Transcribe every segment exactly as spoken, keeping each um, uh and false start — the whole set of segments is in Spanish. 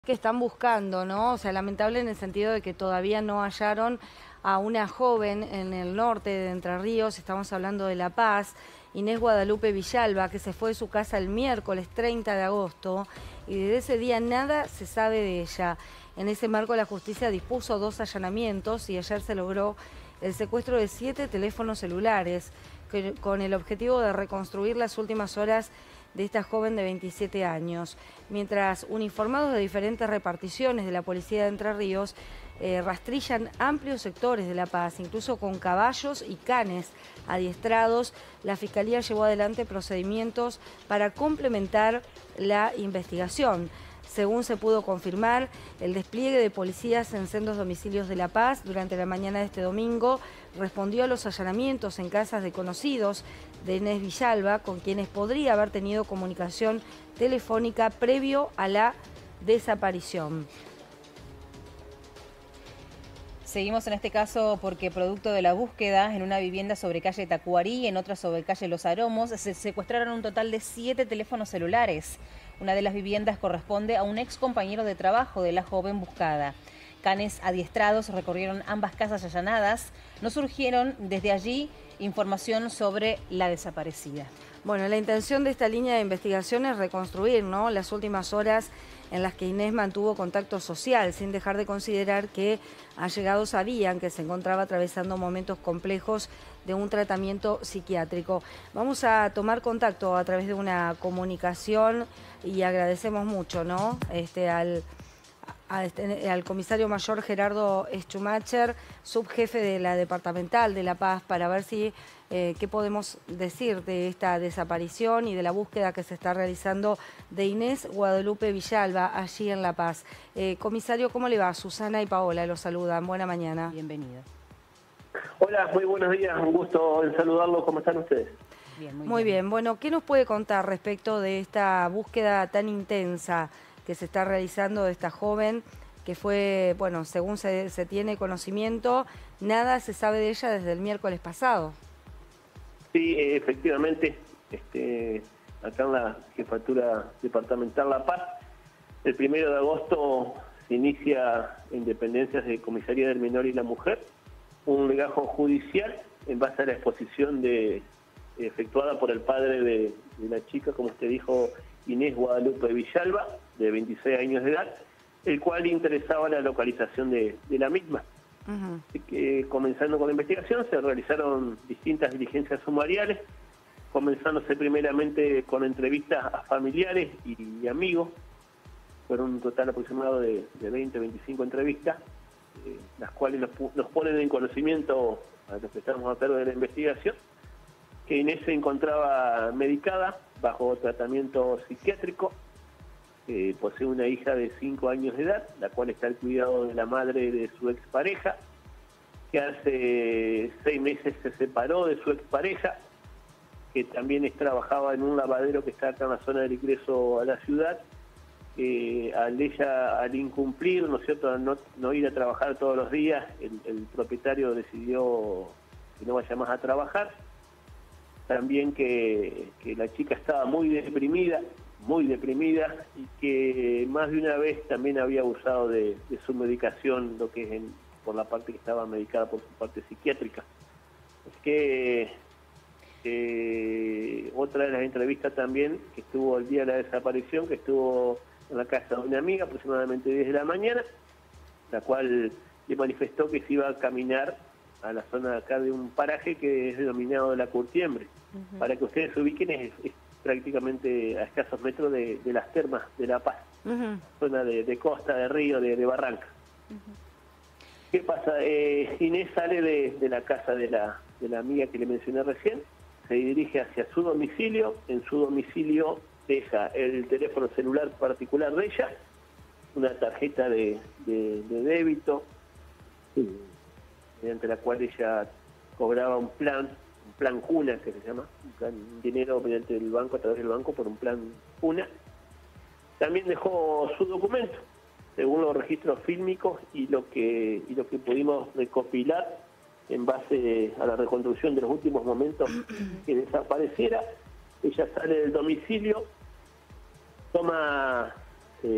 Que están buscando, ¿no? O sea, lamentable en el sentido de que todavía no hallaron a una joven en el norte de Entre Ríos, estamos hablando de La Paz, Inés Guadalupe Villalba, que se fue de su casa el miércoles treinta de agosto y desde ese día nada se sabe de ella. En ese marco la justicia dispuso dos allanamientos y ayer se logró el secuestro de siete teléfonos celulares que, con el objetivo de reconstruir las últimas horas de esta joven de veintisiete años. Mientras uniformados de diferentes reparticiones de la policía de Entre Ríos eh, rastrillan amplios sectores de La Paz, incluso con caballos y canes adiestrados, la Fiscalía llevó adelante procedimientos para complementar la investigación. Según se pudo confirmar, el despliegue de policías en sendos domicilios de La Paz durante la mañana de este domingo respondió a los allanamientos en casas de conocidos de Inés Villalba, con quienes podría haber tenido comunicación telefónica previo a la desaparición. Seguimos en este caso porque producto de la búsqueda en una vivienda sobre calle Tacuarí y en otra sobre calle Los Aromos, se secuestraron un total de siete teléfonos celulares. Una de las viviendas corresponde a un ex compañero de trabajo de la joven buscada. Canes adiestrados recorrieron ambas casas allanadas. No surgieron desde allí información sobre la desaparecida. Bueno, la intención de esta línea de investigación es reconstruir, ¿no?, las últimas horas en las que Inés mantuvo contacto social, sin dejar de considerar que allegados sabían que se encontraba atravesando momentos complejos de un tratamiento psiquiátrico. Vamos a tomar contacto a través de una comunicación y agradecemos mucho, ¿no?, este, al... al comisario mayor Gerardo Schumacher, subjefe de la departamental de La Paz, para ver si eh, qué podemos decir de esta desaparición y de la búsqueda que se está realizando de Inés Guadalupe Villalba allí en La Paz. Eh, comisario, ¿cómo le va? Susana y Paola los saludan. Buena mañana. Bienvenido. Hola, muy buenos días. Un gusto en saludarlos. ¿Cómo están ustedes? Bien, muy, muy bien. bien. Bueno, ¿qué nos puede contar respecto de esta búsqueda tan intensa que se está realizando de esta joven, que fue, bueno, según se, se tiene conocimiento, nada se sabe de ella desde el miércoles pasado? Sí, efectivamente, este, acá en la Jefatura Departamental La Paz, el primero de agosto se inicia en dependencias de Comisaría del Menor y la Mujer un legajo judicial en base a la exposición de, efectuada por el padre de, de la chica, como usted dijo, Inés Guadalupe Villalba, de veintiséis años de edad, el cual interesaba la localización de, de la misma. Uh-huh. Así que, comenzando con la investigación, se realizaron distintas diligencias sumariales, comenzándose primeramente con entrevistas a familiares y, y amigos. Fueron un total aproximado de, de veinte, veinticinco entrevistas, eh, las cuales nos, nos ponen en conocimiento a los que estamos a cargo de la investigación, que Inés se encontraba medicada bajo tratamiento psiquiátrico, eh, posee una hija de cinco años de edad, la cual está al cuidado de la madre de su expareja, que hace seis meses se separó de su expareja, que también es, trabajaba en un lavadero que está acá en la zona del ingreso a la ciudad. Eh, al ella, al incumplir, ¿no es cierto?, no, no ir a trabajar todos los días, el, el propietario decidió que no vaya más a trabajar. También que, que la chica estaba muy deprimida, muy deprimida, y que más de una vez también había abusado de, de su medicación, lo que es en, por la parte que estaba medicada por su parte psiquiátrica. Es que eh, otra de las entrevistas también, que estuvo el día de la desaparición, que estuvo en la casa de una amiga, aproximadamente diez de la mañana, la cual le manifestó que se iba a caminar a la zona de acá de un paraje que es denominado de la Curtiembre. Uh-huh. Para que ustedes se ubiquen, es, es prácticamente a escasos metros de, de las termas de La Paz, uh-huh. zona de, de costa, de río, de, de barranca. Uh-huh. ¿Qué pasa? Eh, Inés sale de, de la casa de la, de la amiga que le mencioné recién, se dirige hacia su domicilio, en su domicilio deja el teléfono celular particular de ella, una tarjeta de, de, de débito, sí, mediante la cual ella cobraba un plan, un plan Cuna, que se llama, un plan, un dinero mediante el banco, a través del banco, por un plan Cuna. También dejó su documento, según los registros fílmicos y lo que, y lo que pudimos recopilar en base a la reconstrucción de los últimos momentos que desapareciera. Ella sale del domicilio, toma eh,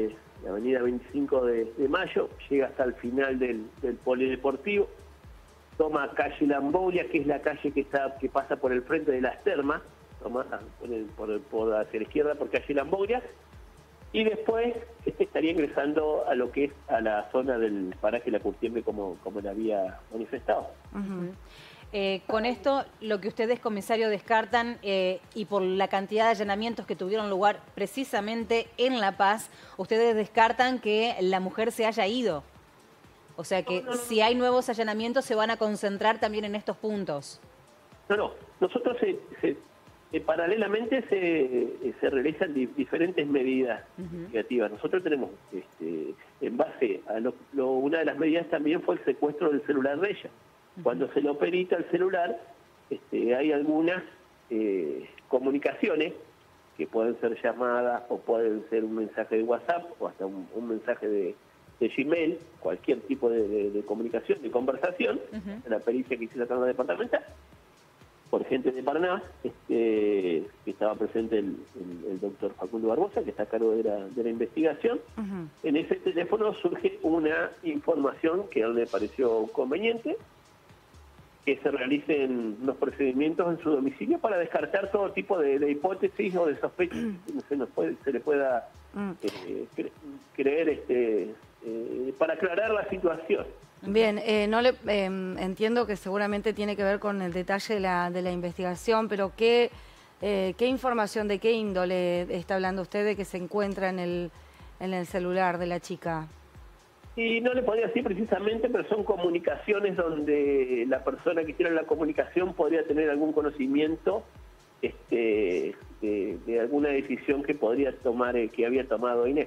la avenida veinticinco de, de Mayo, llega hasta el final del, del polideportivo, toma calle Lambolia, que es la calle que está que pasa por el frente de las termas, toma por, el, por, el, por hacia la izquierda por calle Lambolia, y después este, estaría ingresando a lo que es a la zona del paraje La Curtiembre, como, como le había manifestado. Uh-huh. Eh, con esto, lo que ustedes, comisario, descartan, eh, y por la cantidad de allanamientos que tuvieron lugar precisamente en La Paz, ustedes descartan que la mujer se haya ido. O sea que no, no, no. si hay nuevos allanamientos se van a concentrar también en estos puntos. No, no. Nosotros se, se, eh, paralelamente se, se realizan di diferentes medidas uh-huh. negativas. Nosotros tenemos, este, en base a lo, lo, una de las medidas también fue el secuestro del celular de ella. Cuando se lo perita el celular, este, hay algunas eh, comunicaciones que pueden ser llamadas o pueden ser un mensaje de WhatsApp o hasta un, un mensaje de, de Gmail, cualquier tipo de, de, de comunicación, de conversación, uh-huh. en la pericia que hicieron acá en la departamental, por gente de Paraná, este, que estaba presente el, el, el doctor Facundo Barbosa, que está a cargo de la, de la investigación. Uh-huh. En ese teléfono surge una información que a él le pareció conveniente, que se realicen los procedimientos en su domicilio para descartar todo tipo de, de hipótesis o de sospechas que se, nos puede, se le pueda eh, cre creer, este, eh, para aclarar la situación. Bien, eh, no le eh, entiendo que seguramente tiene que ver con el detalle de la, de la investigación, pero ¿qué, eh, ¿qué información, de qué índole está hablando usted de que se encuentra en el, en el celular de la chica? Y no le podría decir precisamente, pero son comunicaciones donde la persona que hiciera la comunicación podría tener algún conocimiento este, de, de alguna decisión que podría tomar, eh, que había tomado Inés.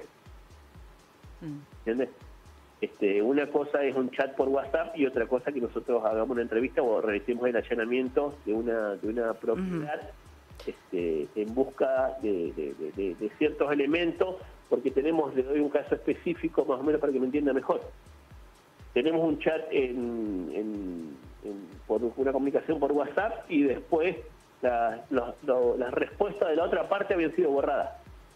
¿Entiendes? Este, una cosa es un chat por WhatsApp y otra cosa que nosotros hagamos una entrevista o realicemos el allanamiento de una, de una propiedad uh-huh. este, en busca de, de, de, de ciertos elementos, porque tenemos, le doy un caso específico más o menos para que me entienda mejor. Tenemos un chat en, en, en, por una comunicación por WhatsApp y después la, la, la, la respuesta de la otra parte habían sido borradas.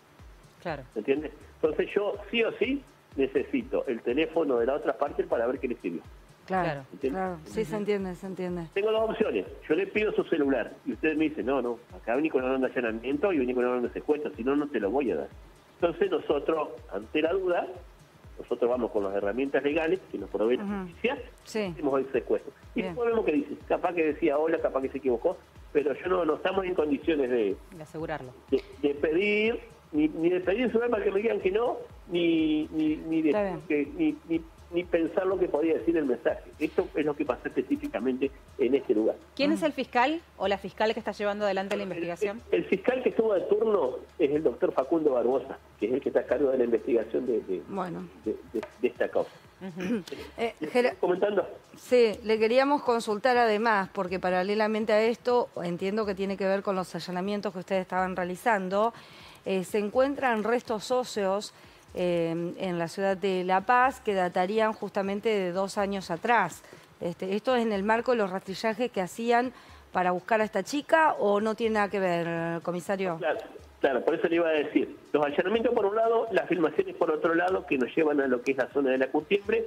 Claro. ¿Me entiendes? Entonces yo sí o sí necesito el teléfono de la otra parte para ver qué le escribió. Claro, claro. Sí, se entiende, se entiende. Tengo dos opciones. Yo le pido su celular y usted me dice, no, no, acá vení con una orden de allanamiento y vení con una orden de secuestro, si no, no te lo voy a dar. Entonces nosotros, ante la duda, nosotros vamos con las herramientas legales que nos provee la uh-huh. justicia, sí. hacemos el secuestro. Y Bien. después vemos que dice, capaz que decía hola, capaz que se equivocó, pero yo no, no estamos en condiciones de, de asegurarlo. De, de pedir, ni, ni de pedir el celular para que me digan que no, ni, ni, ni, de, que, ni, ni, ni pensar lo que podía decir el mensaje. Esto es lo que pasó específicamente en este lugar. ¿Quién es el fiscal o la fiscal que está llevando adelante la investigación? El, el, el fiscal que estuvo de turno es el doctor Facundo Barbosa, que es el que está a cargo de la investigación de, de, bueno. de, de, de esta causa. Uh-huh. eh, ¿Le comentando? Sí, le queríamos consultar además, porque paralelamente a esto, entiendo que tiene que ver con los allanamientos que ustedes estaban realizando, eh, se encuentran restos óseos eh, en la ciudad de La Paz que datarían justamente de dos años atrás. Este, ¿Esto es en el marco de los rastrillajes que hacían para buscar a esta chica o no tiene nada que ver, comisario? Claro, claro, por eso le iba a decir. Los allanamientos por un lado, las filmaciones por otro lado, que nos llevan a lo que es la zona de La Curtiembre,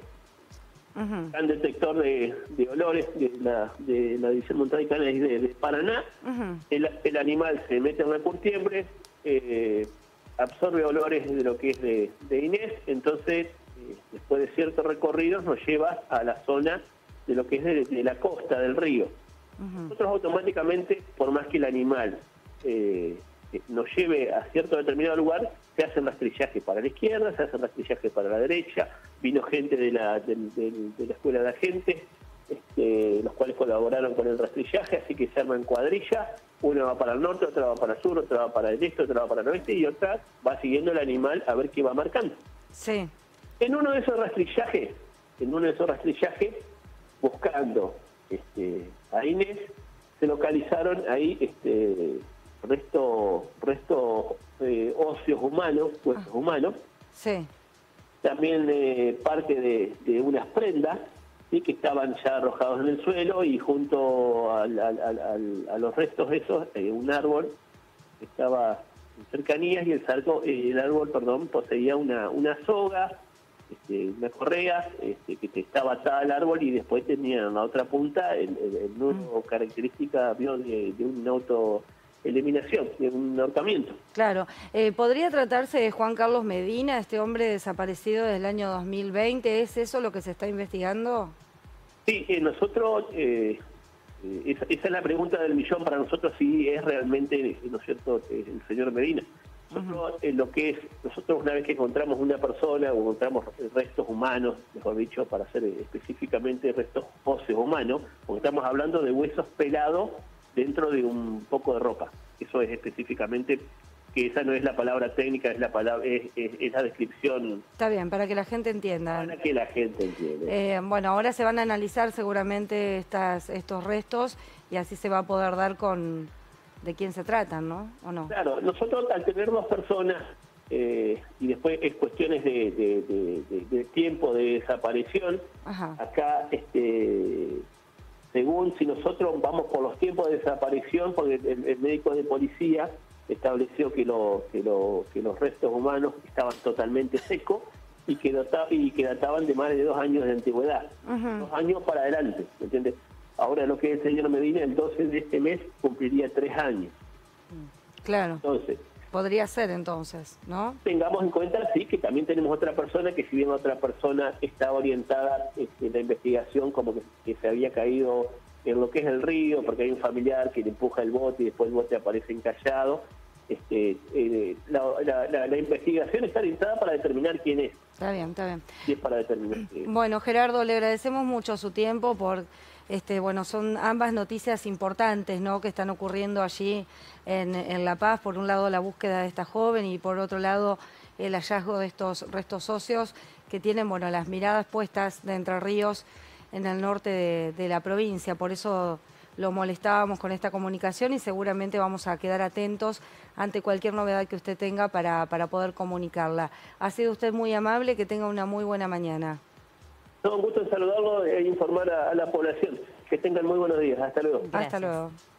uh-huh. un detector de, de olores de la, de la División Montada y Canales de, de Paraná. Uh-huh. el, el animal se mete en La Curtiembre, eh, absorbe olores de lo que es de, de Inés, entonces, eh, después de ciertos recorridos, nos lleva a la zona de lo que es de, de la costa del río. Uh-huh. Nosotros automáticamente, por más que el animal eh, nos lleve a cierto determinado lugar, se hacen rastrillajes para la izquierda, se hacen rastrillajes para la derecha, vino gente de la, de, de, de la escuela de agentes, este, los cuales colaboraron con el rastrillaje, así que se arman cuadrillas, una va para el norte, otra va para el sur, otra va para el este, otra va para el oeste y otra va siguiendo el animal a ver qué va marcando. Sí. En uno de esos rastrillajes, en uno de esos rastrillajes, buscando este, a Inés, se localizaron ahí este, restos resto, eh, óseos humanos, huesos ah. humanos. Sí. También eh, parte de, de unas prendas, ¿sí? Que estaban ya arrojados en el suelo y junto al, al, al, a los restos esos, eh, un árbol que estaba cercanías y el, salgo, eh, el árbol perdón, poseía una, una soga, este, una correa este, que estaba atada al árbol y después tenía en la otra punta el, el, el nudo mm. característica de, de un autoeliminación, de un ahorcamiento. Claro. Eh, ¿Podría tratarse de Juan Carlos Medina, este hombre desaparecido desde el año dos mil veinte? ¿Es eso lo que se está investigando? Sí, eh, nosotros... Eh, Esa, esa es la pregunta del millón para nosotros, si es realmente, ¿no es cierto?, el señor Medina. Nosotros, uh-huh. en lo que es, nosotros una vez que encontramos una persona o encontramos restos humanos, mejor dicho, para hacer específicamente restos óseos humanos, porque estamos hablando de huesos pelados dentro de un poco de ropa. Eso es específicamente, que esa no es la palabra técnica, es la palabra es, es, es la descripción. Está bien, para que la gente entienda. Para que la gente entienda. Eh, bueno, ahora se van a analizar seguramente estas, estos restos y así se va a poder dar con de quién se tratan, ¿no? ¿O no? Claro, nosotros al tener dos personas eh, y después es cuestiones de, de, de, de, de tiempo de desaparición, Ajá. acá este según si nosotros vamos por los tiempos de desaparición, porque el, el médico de policía estableció que, lo, que, lo, que los restos humanos estaban totalmente secos y que, data, y que databan de más de dos años de antigüedad. Uh-huh. Dos años para adelante, ¿me entiendes? Ahora lo que es el señor Medina, el doce de este mes cumpliría tres años. Claro. Entonces, podría ser entonces, ¿no? Tengamos en cuenta, sí, que también tenemos otra persona, que si bien otra persona está orientada en la investigación como que, que se había caído en lo que es el río, porque hay un familiar que le empuja el bote y después el bote aparece encallado. Este, eh, la, la, la, la investigación está orientada para determinar quién es. Está bien, está bien. Y es para determinar quién es. Bueno, Gerardo, le agradecemos mucho su tiempo por, este, bueno, son ambas noticias importantes, ¿no?, que están ocurriendo allí en, en La Paz. Por un lado, la búsqueda de esta joven y por otro lado, el hallazgo de estos restos óseos que tienen, bueno, las miradas puestas de Entre Ríos en el norte de, de la provincia. Por eso lo molestábamos con esta comunicación y seguramente vamos a quedar atentos ante cualquier novedad que usted tenga para, para poder comunicarla. Ha sido usted muy amable, que tenga una muy buena mañana. No, un gusto en saludarlo e informar a, a la población. Que tengan muy buenos días. Hasta luego. Gracias. Hasta luego.